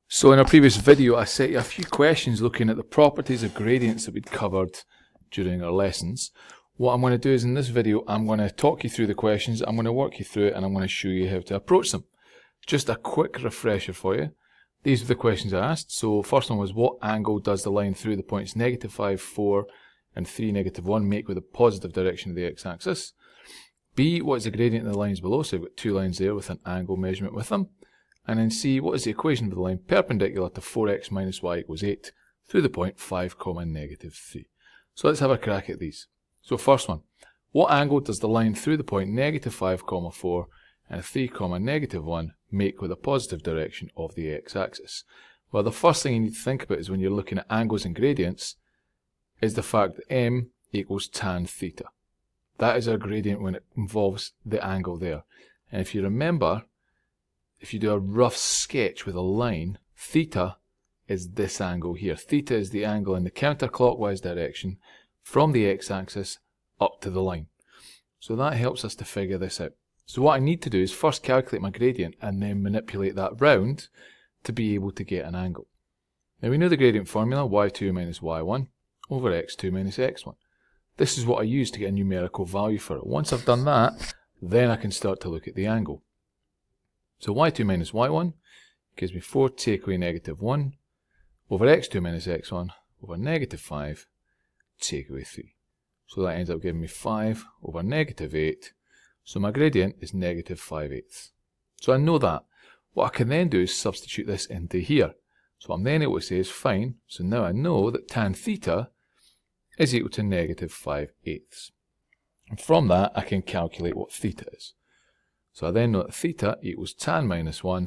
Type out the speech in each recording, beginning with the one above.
So in our previous video I set you a few questions looking at the properties of gradients that we'd covered during our lessons. What I'm going to do is in this video I'm going to talk you through the questions, I'm going to work you through it, and I'm going to show you how to approach them. Just a quick refresher for you. These are the questions I asked. So first one was, what angle does the line through the points -5, 4 and 3, -1 make with the positive direction of the x-axis? B, what is the gradient of the lines below? So we've got two lines there with an angle measurement with them. And then C, what is the equation for the line perpendicular to 4x minus y equals 8 through the point 5, -3? So let's have a crack at these. So first one, what angle does the line through the point -5, 4 and 3, -1 make with a positive direction of the x-axis? Well, the first thing you need to think about is when you're looking at angles and gradients is the fact that m equals tan theta. That is our gradient when it involves the angle there. And if you remember, if you do a rough sketch with a line, theta is this angle here. Theta is the angle in the counterclockwise direction from the x-axis up to the line. So that helps us to figure this out. So what I need to do is first calculate my gradient and then manipulate that round to be able to get an angle. Now we know the gradient formula, y2 minus y1 over x2 minus x1. This is what I use to get a numerical value for it. Once I've done that, then I can start to look at the angle. So y2 minus y1 gives me 4 take away -1 over x2 minus x1 over -5 take away 3. So that ends up giving me 5 over -8. So my gradient is -5/8. So I know that. What I can then do is substitute this into here. So what I'm then able to say is fine. So now I know that tan theta is equal to -5/8. And from that I can calculate what theta is. So I then know that theta equals tan minus 1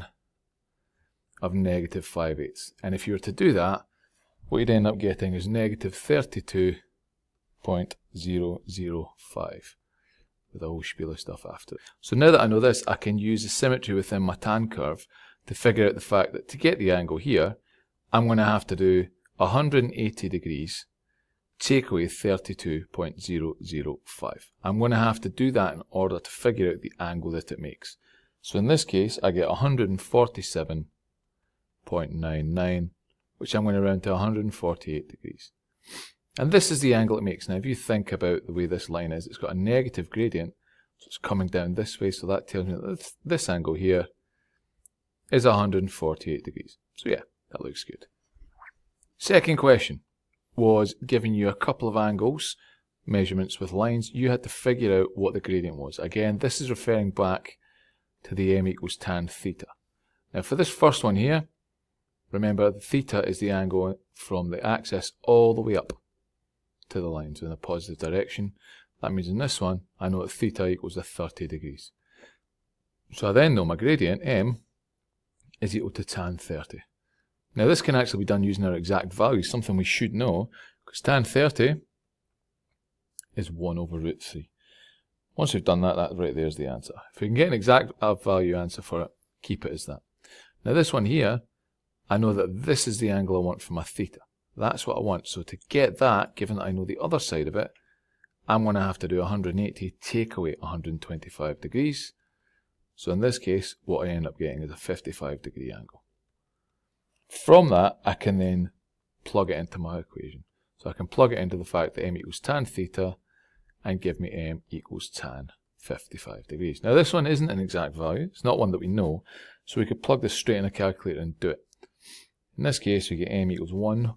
of -5/8. And if you were to do that, what you'd end up getting is -32.005 with a whole spiel of stuff after it. So now that I know this, I can use the symmetry within my tan curve to figure out the fact that to get the angle here, I'm going to have to do 180 degrees take away 32.005. I'm going to have to do that in order to figure out the angle that it makes. So in this case, I get 147.99, which I'm going to round to 148 degrees. And this is the angle it makes. Now, if you think about the way this line is, it's got a negative gradient, so it's coming down this way, so that tells me that this angle here is 148 degrees. So yeah, that looks good. Second question was giving you a couple of angles, measurements with lines. You had to figure out what the gradient was. Again, this is referring back to the m equals tan theta. Now for this first one here, remember the theta is the angle from the axis all the way up to the lines in a positive direction. That means in this one, I know that theta equals 30 degrees. So I then know my gradient, m, is equal to tan 30. Now this can actually be done using our exact values, something we should know, because tan 30 is 1 over root 3. Once we've done that, that right there is the answer. If we can get an exact value answer for it, keep it as that. Now this one here, I know that this is the angle I want for my theta. That's what I want. So to get that, given that I know the other side of it, I'm going to have to do 180 take away 125 degrees. So in this case, what I end up getting is a 55-degree angle. From that, I can then plug it into my equation. So I can plug it into the fact that m equals tan theta and give me m equals tan 55 degrees. Now this one isn't an exact value. It's not one that we know. So we could plug this straight in a calculator and do it. In this case, we get m equals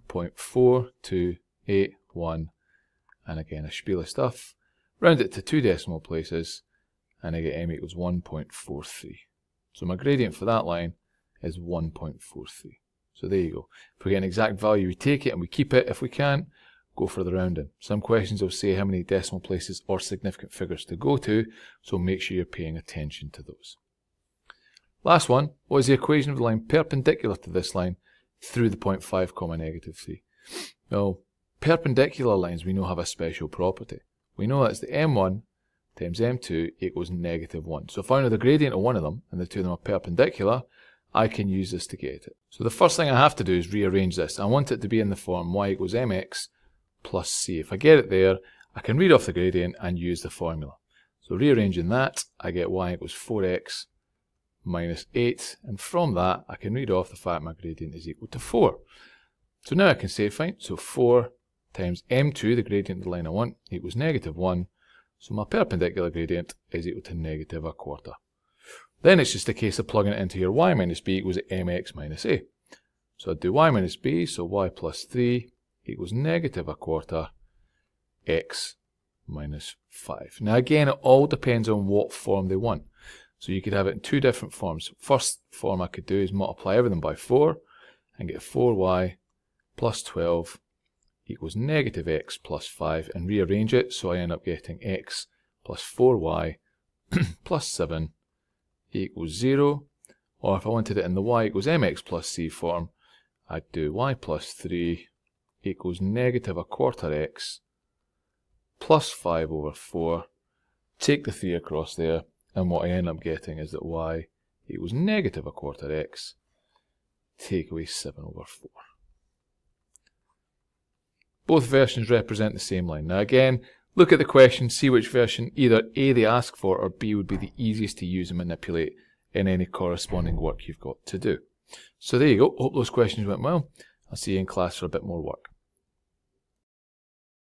1.4281, and again a spiel of stuff. Round it to 2 decimal places, and I get m equals 1.43. So my gradient for that line is 1.43. So there you go. If we get an exact value, we take it and we keep it. If we can't, go for the rounding. Some questions will say how many decimal places or significant figures to go to, so make sure you're paying attention to those. Last one, what is the equation of the line perpendicular to this line through the point 5, -3? Now, perpendicular lines we know have a special property. We know that's the m1 times m2 equals -1. So if I know the gradient of one of them, and the two of them are perpendicular, I can use this to get it. So the first thing I have to do is rearrange this. I want it to be in the form y equals mx plus c. If I get it there, I can read off the gradient and use the formula. So rearranging that, I get y equals 4x minus 8, and from that I can read off the fact my gradient is equal to 4. So now I can say, fine, so 4 times m2, the gradient of the line I want, equals negative 1, so my perpendicular gradient is equal to negative a quarter. Then it's just a case of plugging it into your y minus b equals mx minus a. So I'd do y minus b, so y plus 3 equals negative a quarter x minus 5. Now again, it all depends on what form they want. So you could have it in two different forms. First form I could do is multiply everything by 4 and get 4y plus 12 equals negative x plus 5 and rearrange it so I end up getting x plus 4y plus 7 equals 0. Or if I wanted it in the y equals mx plus c form, I'd do y plus 3 equals negative a quarter x plus 5 over 4, take the 3 across there, and what I end up getting is that y equals negative a quarter x, take away 7 over 4. Both versions represent the same line. Now again, look at the question, see which version either A they ask for or B would be the easiest to use and manipulate in any corresponding work you've got to do. So there you go. Hope those questions went well. I'll see you in class for a bit more work.